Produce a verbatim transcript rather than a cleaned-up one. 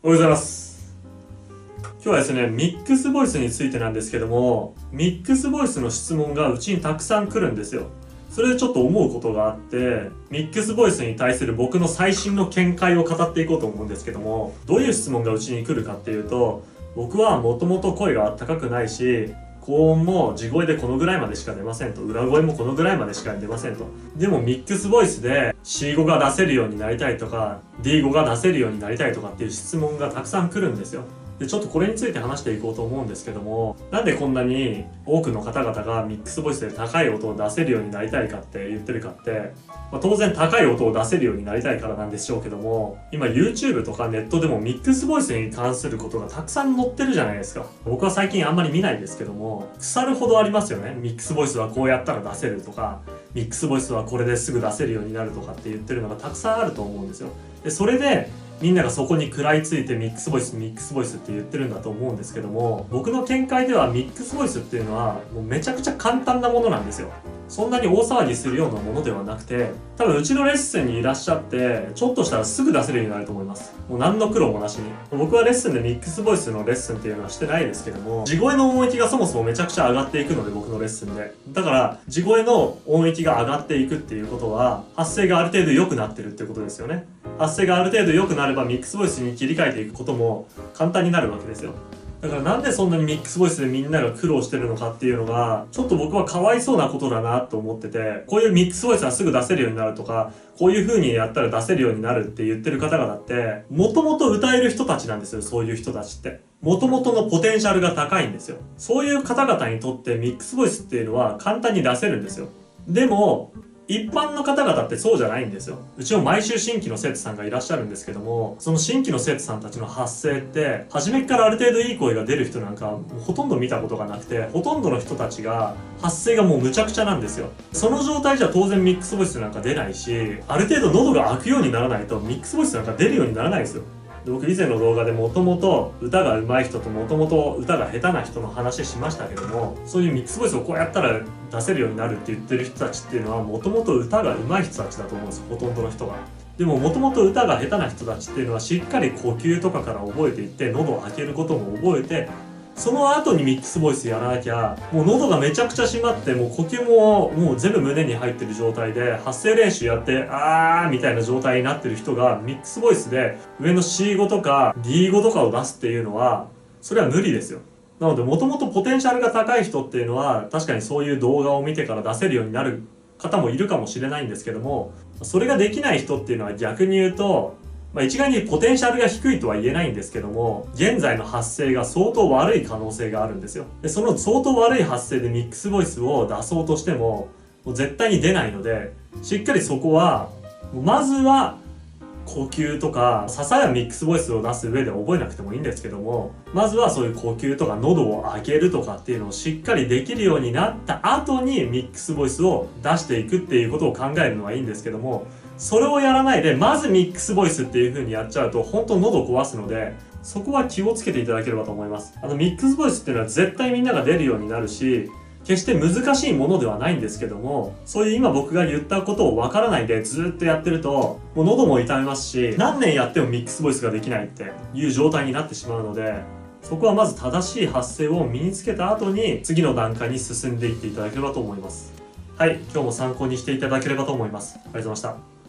おはようございます。今日はですね、ミックスボイスについてなんですけども、ミックスボイスの質問がうちにたくさん来るんですよ。それでちょっと思うことがあって、ミックスボイスに対する僕の最新の見解を語っていこうと思うんですけども、どういう質問がうちに来るかっていうと、僕はもともと声が高くないし、高音も地声でこのぐらいまでしか出ませんと、裏声もこのぐらいまでしか出ませんと。でもミックスボイスで シーご が出せるようになりたいとか ディーご が出せるようになりたいとかっていう質問がたくさん来るんですよ。で、ちょっとこれについて話していこうと思うんですけども、なんでこんなに多くの方々がミックスボイスで高い音を出せるようになりたいかって言ってるかって、まあ、当然高い音を出せるようになりたいからなんでしょうけども、今 YouTube とかネットでもミックスボイスに関することがたくさん載ってるじゃないですか。僕は最近あんまり見ないですけども、腐るほどありますよね。ミックスボイスはこうやったら出せるとか、ミックスボイスはこれですぐ出せるようになるとかって言ってるのがたくさんあると思うんですよ。で、それでみんながそこに食らいついてミックスボイスミックスボイスって言ってるんだと思うんですけども、僕の見解ではミックスボイスっていうのはもうめちゃくちゃ簡単なものなんですよ。そんなに大騒ぎするようなものではなくて、多分うちのレッスンにいらっしゃってちょっとしたらすぐ出せるようになると思います。もう何の苦労もなしに。僕はレッスンでミックスボイスのレッスンっていうのはしてないですけども、地声の音域がそもそもめちゃくちゃ上がっていくので、僕のレッスンでだから地声の音域が上がっていくっていうことは発声がある程度良くなってるっていうことですよね。発声がある程度良くなればミックスボイスに切り替えていくことも簡単になるわけですよ。だからなんでそんなにミックスボイスでみんなが苦労してるのかっていうのがちょっと僕はかわいそうなことだなと思ってて、こういうミックスボイスはすぐ出せるようになるとか、こういう風にやったら出せるようになるって言ってる方々ってもともと歌える人たちなんですよ。そういう人たちってもともとのポテンシャルが高いんですよ。そういう方々にとってミックスボイスっていうのは簡単に出せるんですよ。でも一般の方々ってそうじゃないんですよ。うちも毎週新規の生徒さんがいらっしゃるんですけども、その新規の生徒さんたちの発声って初めからある程度いい声が出る人なんかもうほとんど見たことがなくて、ほとんどの人たちが発声がもうむちゃくちゃなんですよ。その状態じゃ当然ミックスボイスなんか出ないし、ある程度喉が開くようにならないとミックスボイスなんか出るようにならないですよ。僕以前の動画でもともと歌が上手い人ともともと歌が下手な人の話しましたけども、そういうミックスボイスをこうやったら出せるようになるって言ってる人たちっていうのはもともと歌が上手い人たちだと思うんですよ、ほとんどの人が。でももともと歌が下手な人たちっていうのはしっかり呼吸とかから覚えていって、喉を開けることも覚えて、その後にミックスボイスやらなきゃもう喉がめちゃくちゃ閉まって、もう呼吸ももう全部胸に入ってる状態で発声練習やってあーみたいな状態になってる人がミックスボイスで上の シーご とか ディーご とかを出すっていうのはそれは無理ですよ。なのでもともとポテンシャルが高い人っていうのは確かにそういう動画を見てから出せるようになる方もいるかもしれないんですけども、それができない人っていうのは逆に言うと、まあ、一概にポテンシャルが低いとは言えないんですけども、現在の発声が相当悪い可能性があるんですよ。で、その相当悪い発声でミックスボイスを出そうとしても、もう絶対に出ないので、しっかりそこは、まずは呼吸とか、ささやミックスボイスを出す上で覚えなくてもいいんですけども、まずはそういう呼吸とか喉を開けるとかっていうのをしっかりできるようになった後にミックスボイスを出していくっていうことを考えるのはいいんですけども、それをやらないでまずミックスボイスっていう風にやっちゃうと本当喉壊すので、そこは気をつけていただければと思います。あのミックスボイスっていうのは絶対みんなが出るようになるし、決して難しいものではないんですけども、そういう今僕が言ったことをわからないでずっとやってるともう喉も痛めますし、何年やってもミックスボイスができないっていう状態になってしまうので、そこはまず正しい発声を身につけた後に次の段階に進んでいっていただければと思います。はい、今日も参考にしていただければと思います。ありがとうございました。